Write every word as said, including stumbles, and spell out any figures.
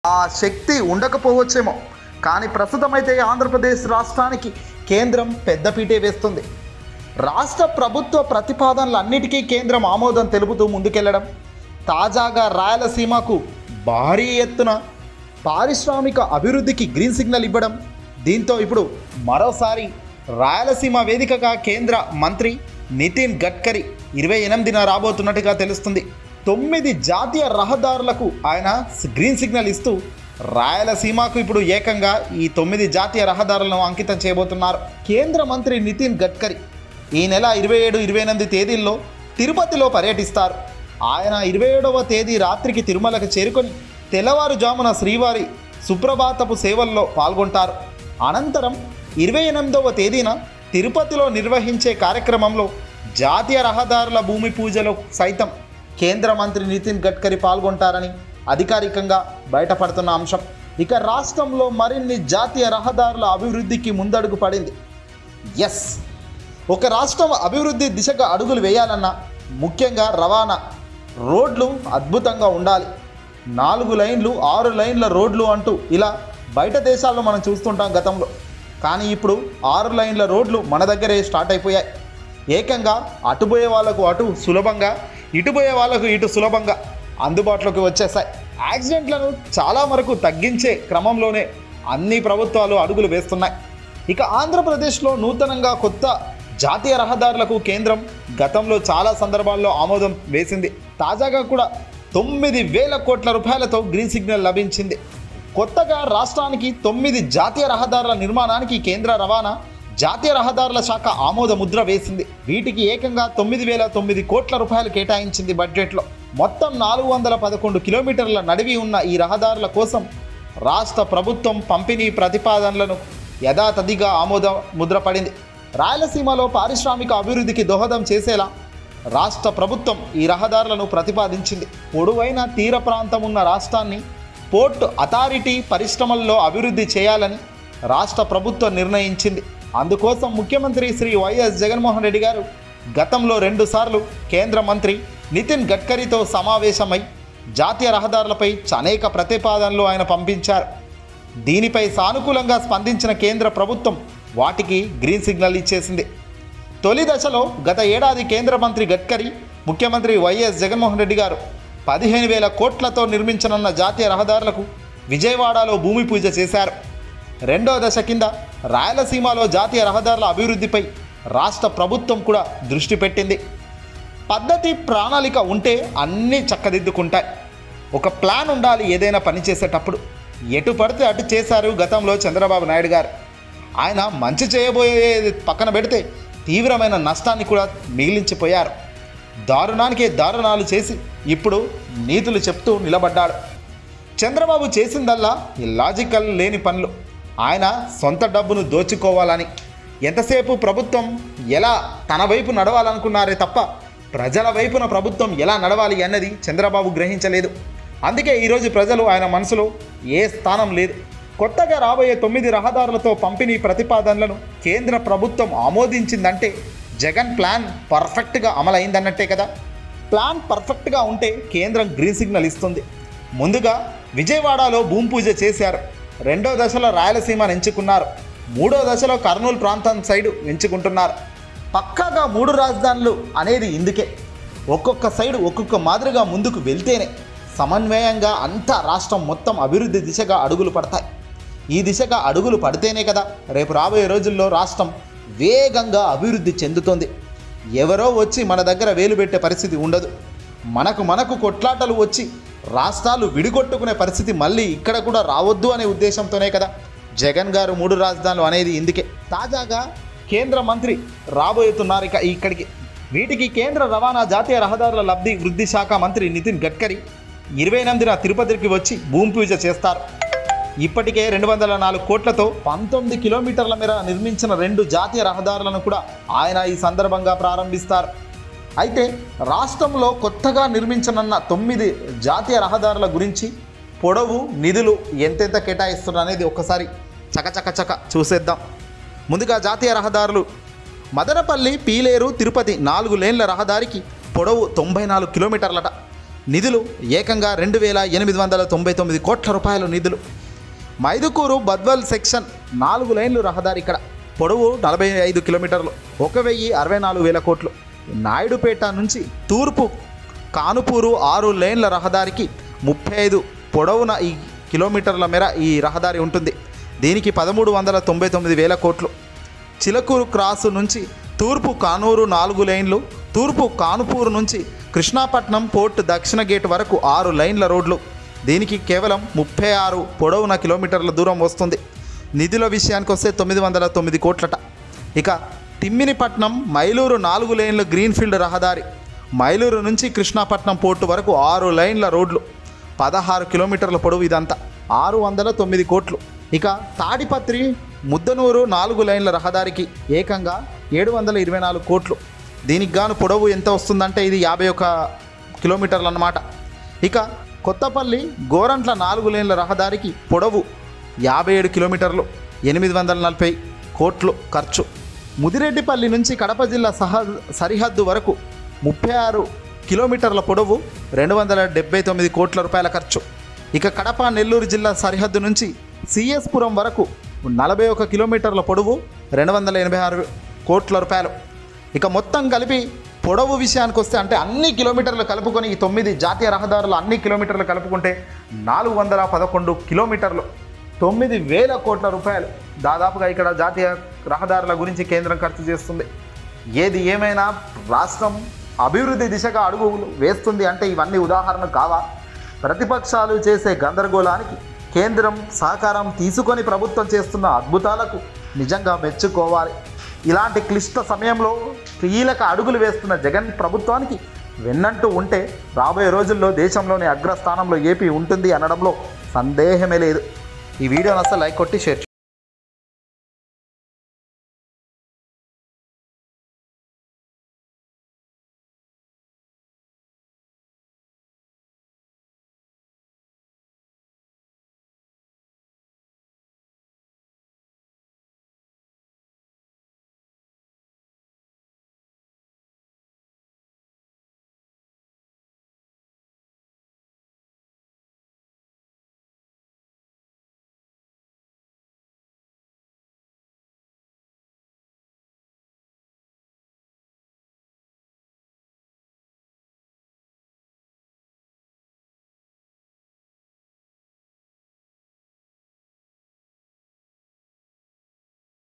ఆ శక్తి ఉండకపోవచ్చేమో, కానీ ప్రస్తుతం అయితే ఆంధ్రప్రదేశ్ రాష్ట్రానికి కేంద్రం పెద్దపీటే వేస్తుంది. రాష్ట్ర ప్రభుత్వ ప్రతిపాదనలన్నిటికీ కేంద్రం ఆమోదం తెలుపుతూ ముందుకెళ్లడం, తాజాగా రాయలసీమకు భారీ ఎత్తున పారిశ్రామిక అభివృద్ధికి గ్రీన్ సిగ్నల్ ఇవ్వడం, దీంతో ఇప్పుడు మరోసారి రాయలసీమ వేదికగా కేంద్ర మంత్రి నితిన్ గడ్కరీ ఇరవై ఎనిమిదిన రాబోతున్నట్టుగా తెలుస్తుంది. తొమ్మిది జాతీయ రహదారులకు ఆయన గ్రీన్ సిగ్నల్ ఇస్తూ రాయలసీమకు ఇప్పుడు ఏకంగా ఈ తొమ్మిది జాతీయ రహదారులను అంకితం చేయబోతున్నారు. కేంద్ర మంత్రి నితిన్ గడ్కరీ ఈ నెల ఇరవై ఏడు ఇరవై ఎనిమిది తేదీల్లో తిరుపతిలో పర్యటిస్తారు. ఆయన ఇరవై ఏడవ తేదీ రాత్రికి తిరుమలకు చేరుకొని తెల్లవారుజామున శ్రీవారి సుప్రభాతపు సేవల్లో పాల్గొంటారు. అనంతరం ఇరవై ఎనిమిదవ తేదీన తిరుపతిలో నిర్వహించే కార్యక్రమంలో జాతీయ రహదారుల భూమి పూజలో సైతం కేంద్ర మంత్రి నితిన్ గడ్కరీ పాల్గొంటారని అధికారికంగా బయటపడుతున్న అంశం. ఇక రాష్ట్రంలో మరిన్ని జాతీయ రహదారుల అభివృద్ధికి ముందడుగు పడింది. ఎస్, ఒక రాష్ట్రం అభివృద్ధి దిశగా అడుగులు వేయాలన్నా ముఖ్యంగా రవాణా రోడ్లు అద్భుతంగా ఉండాలి. నాలుగు లైన్లు ఆరు లైన్ల రోడ్లు అంటూ ఇలా బయట దేశాల్లో మనం చూస్తుంటాం గతంలో. కానీ ఇప్పుడు ఆరు లైన్ల రోడ్లు మన దగ్గరే స్టార్ట్ అయిపోయాయి. ఏకంగా అటుపోయే వాళ్ళకు అటు సులభంగా, ఇటుపోయే వాళ్ళకు ఇటు సులభంగా అందుబాటులోకి వచ్చేసాయి. యాక్సిడెంట్లను చాలా వరకు తగ్గించే క్రమంలోనే అన్ని ప్రభుత్వాలు అడుగులు వేస్తున్నాయి. ఇక ఆంధ్రప్రదేశ్లో నూతనంగా కొత్త జాతీయ రహదారులకు కేంద్రం గతంలో చాలా సందర్భాల్లో ఆమోదం వేసింది. తాజాగా కూడా తొమ్మిది వేల కోట్ల రూపాయలతో గ్రీన్ సిగ్నల్ లభించింది. కొత్తగా రాష్ట్రానికి తొమ్మిది జాతీయ రహదారుల నిర్మాణానికి కేంద్ర రవాణా జాతీయ రహదారుల శాఖ ఆమోద ముద్ర వేసింది. వీటికి ఏకంగా తొమ్మిది వేల తొమ్మిది కోట్ల రూపాయలు కేటాయించింది బడ్జెట్లో. మొత్తం నాలుగు వందల పదకొండు కిలోమీటర్ల నడివి ఉన్న ఈ రహదారుల కోసం రాష్ట్ర ప్రభుత్వం పంపిణీ ప్రతిపాదనలను యథాతథిగా ఆమోద ముద్ర పడింది. రాయలసీమలో పారిశ్రామిక అభివృద్ధికి దోహదం చేసేలా రాష్ట్ర ప్రభుత్వం ఈ రహదారులను ప్రతిపాదించింది. పొడవైన తీర ప్రాంతం ఉన్న రాష్ట్రాన్ని పోర్ట్ అథారిటీ పరిశ్రమల్లో అభివృద్ధి చేయాలని రాష్ట్ర ప్రభుత్వం నిర్ణయించింది. అందుకోసం ముఖ్యమంత్రి శ్రీ వైఎస్ జగన్మోహన్ రెడ్డి గారు గతంలో రెండుసార్లు కేంద్ర మంత్రి నితిన్ గడ్కరీతో సమావేశమై జాతీయ రహదారులపై అనేక ప్రతిపాదనలు ఆయన పంపించారు. దీనిపై సానుకూలంగా స్పందించిన కేంద్ర ప్రభుత్వం వాటికి గ్రీన్ సిగ్నల్ ఇచ్చేసింది. తొలి దశలో గత ఏడాది కేంద్ర మంత్రి గడ్కరీ ముఖ్యమంత్రి వైఎస్ జగన్మోహన్ రెడ్డి గారు పదిహేను వేల కోట్లతో నిర్మించనున్న జాతీయ రహదారులకు విజయవాడలో భూమి పూజ చేశారు. రెండో దశ కింద రాయలసీమలో జాతీయ రహదారుల అభివృద్ధిపై రాష్ట్ర ప్రభుత్వం కూడా దృష్టి పెట్టింది. పద్ధతి ప్రణాళిక ఉంటే అన్నీ చక్కదిద్దుకుంటాయి. ఒక ప్లాన్ ఉండాలి ఏదైనా పని చేసేటప్పుడు. ఎటు పడితే అటు చేశారు గతంలో చంద్రబాబు నాయుడు గారు. ఆయన మంచి చేయబోయేది పక్కన పెడితే తీవ్రమైన నష్టాన్ని కూడా మిగిలించిపోయారు. దారుణానికే దారుణాలు చేసి ఇప్పుడు నీతులు చెప్తూ నిలబడ్డాడు. చంద్రబాబు చేసిందల్లా లాజికల్ లేని పనులు. ఆయన సొంత డబ్బును దోచుకోవాలని ఎంతసేపు ప్రభుత్వం ఎలా తన వైపు నడవాలనుకున్నారే తప్ప ప్రజల వైపున ప్రభుత్వం ఎలా నడవాలి అన్నది చంద్రబాబు గ్రహించలేదు. అందుకే ఈరోజు ప్రజలు ఆయన మనసులో ఏ స్థానం లేదు. కొత్తగా రాబోయే తొమ్మిది రహదారులతో పంపిణీ ప్రతిపాదనలను కేంద్ర ప్రభుత్వం ఆమోదించిందంటే జగన్ ప్లాన్ పర్ఫెక్ట్గా అమలైందన్నట్టే కదా. ప్లాన్ పర్ఫెక్ట్గా ఉంటే కేంద్రం గ్రీన్ సిగ్నల్ ఇస్తుంది. ముందుగా విజయవాడలో భూమి పూజ చేశారు. రెండో దశలో రాయలసీమను ఎంచుకున్నారు. మూడో దశలో కర్నూలు ప్రాంతం సైడు ఎంచుకుంటున్నారు. పక్కాగా మూడు రాజధానులు అనేది ఇందుకే. ఒక్కొక్క సైడు ఒక్కొక్క మాదిరిగా ముందుకు వెళ్తేనే సమన్వయంగా అంతా రాష్ట్రం మొత్తం అభివృద్ధి దిశగా అడుగులు పడతాయి. ఈ దిశగా అడుగులు పడితేనే కదా రేపు రాబోయే రోజుల్లో రాష్ట్రం వేగంగా అభివృద్ధి చెందుతుంది. ఎవరో వచ్చి మన దగ్గర వేలు పెట్టే పరిస్థితి ఉండదు. మనకు మనకు కొట్లాటలు వచ్చి రాష్ట్రాలు విడిగొట్టుకునే పరిస్థితి మళ్ళీ ఇక్కడ కూడా రావద్దు అనే ఉద్దేశంతోనే కదా జగన్ గారు మూడు రాజధానులు అనేది ఇందుకే. తాజాగా కేంద్ర మంత్రి రాబోతున్నారు ఇక ఇక్కడికి. వీటికి కేంద్ర రవాణా జాతీయ రహదారుల లబ్ధి వృద్ధి శాఖ మంత్రి నితిన్ గడ్కరీ ఇరవై ఎనిమిదిన తిరుపతికి వచ్చి భూమి పూజ చేస్తారు. ఇప్పటికే రెండు వందల నాలుగు కోట్లతో పంతొమ్మిది కిలోమీటర్ల మేర నిర్మించిన రెండు జాతీయ రహదారులను కూడా ఆయన ఈ సందర్భంగా ప్రారంభిస్తారు. అయితే రాష్ట్రంలో కొత్తగా నిర్మించనున్న తొమ్మిది జాతీయ రహదారుల గురించి పొడవు నిధులు ఎంతెంత కేటాయిస్తున్నారు అనేది ఒక్కసారి చకచక చక చూసేద్దాం. ముందుగా జాతీయ రహదారులు మదనపల్లి పీలేరు తిరుపతి నాలుగు లేన్ల రహదారికి పొడవు తొంభై నాలుగు కిలోమీటర్లట. నిధులు ఏకంగా రెండు వేల ఎనిమిది వందల తొంభై తొమ్మిది కోట్ల రూపాయలు నిధులు. మైదుకూరు బద్వల్ సెక్షన్ నాలుగు లైన్లు రహదారి, ఇక్కడ పొడవు నలభై ఐదు కిలోమీటర్లు, ఒక వెయ్యి అరవై నాలుగు వేల కోట్లు. నాయుడుపేట నుంచి తూర్పు కానుపూరు ఆరు లేన్ల రహదారికి ముప్పై ఐదు పొడవున ఈ కిలోమీటర్ల మేర ఈ రహదారి ఉంటుంది. దీనికి పదమూడు వందల తొంభై తొమ్మిది వేల కోట్లు. చిలకూరు క్రాసు నుంచి తూర్పు కానూరు నాలుగు లైన్లు, తూర్పు కానుపూరు నుంచి కృష్ణాపట్నం పోర్ట్ దక్షిణ గేట్ వరకు ఆరు లైన్ల రోడ్లు. దీనికి కేవలం ముప్పై ఆరు పొడవున కిలోమీటర్ల దూరం వస్తుంది. నిధుల విషయానికి వస్తే తొమ్మిది వందల తొమ్మిది కోట్లట. ఇక తిమ్మినిపట్నం మైలూరు నాలుగు లైన్ల గ్రీన్ఫీల్డ్ రహదారి, మైలూరు నుంచి కృష్ణాపట్నం పోర్టు వరకు ఆరు లైన్ల రోడ్లు, పదహారు కిలోమీటర్ల పొడవు, ఇదంతా ఆరు వందల తొమ్మిది కోట్లు. ఇక తాడిపత్రి ముద్దనూరు నాలుగు లైన్ల రహదారికి ఏకంగా ఏడు వందల ఇరవై నాలుగు కోట్లు. దీనికి గాను పొడవు ఎంత వస్తుందంటే ఇది యాభై ఒక కిలోమీటర్లు అన్నమాట. ఇక కొత్తపల్లి గోరంట్ల నాలుగు లేన్ల రహదారికి పొడవు యాభై ఏడు కిలోమీటర్లు, ఎనిమిది వందల నలభై కోట్లు ఖర్చు. ముదిరెడ్డిపల్లి నుంచి కడప జిల్లా సహ సరిహద్దు వరకు ముప్పై ఆరు కిలోమీటర్ల పొడవు, రెండు వందల డెబ్బై తొమ్మిది కోట్ల రూపాయల ఖర్చు. ఇక కడప నెల్లూరు జిల్లా సరిహద్దు నుంచి సిఎస్పురం వరకు నలభై ఒక కిలోమీటర్ల పొడవు, రెండు వందల ఎనభై ఆరు కోట్ల రూపాయలు. ఇక మొత్తం కలిపి పొడవు విషయానికి వస్తే అంటే అన్ని కిలోమీటర్లు కలుపుకొని ఈ తొమ్మిది జాతీయ రహదారులు అన్ని కిలోమీటర్లు కలుపుకుంటే నాలుగు వందల పదకొండు కిలోమీటర్లు, తొమ్మిది వేల కోట్ల రూపాయలు దాదాపుగా ఇక్కడ జాతీయ రహదారుల గురించి కేంద్రం ఖర్చు చేస్తుంది. ఏది ఏమైనా రాష్ట్రం అభివృద్ధి దిశగా అడుగులు వేస్తుంది అంటే ఇవన్నీ ఉదాహరణ కావా? ప్రతిపక్షాలు చేసే గందరగోళానికి కేంద్రం సహకారం తీసుకొని ప్రభుత్వం చేస్తున్న అద్భుతాలకు నిజంగా మెచ్చుకోవాలి. ఇలాంటి క్లిష్ట సమయంలో కీలక అడుగులు వేస్తున్న జగన్ ప్రభుత్వానికి వెన్నంటూ ఉంటే రాబోయే రోజుల్లో దేశంలోని అగ్రస్థానంలో ఏపీ ఉంటుంది అనడంలో సందేహమే లేదు. ఈ వీడియోని అసలు లైక్ కొట్టి షేర్